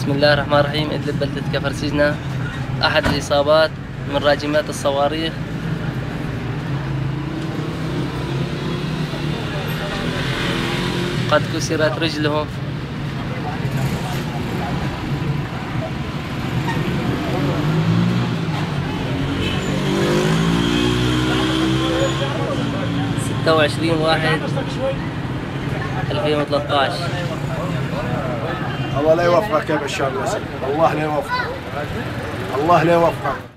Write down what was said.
بسم الله الرحمن الرحيم. إدلب بلدة كفر سجنة، أحد الإصابات من راجمات الصواريخ. قد كسرت رجله. ستة وعشرين واحد 2013. الله لا يوفقك يا بشار الاسد، الله لا يوفقك، الله لا يوفقك.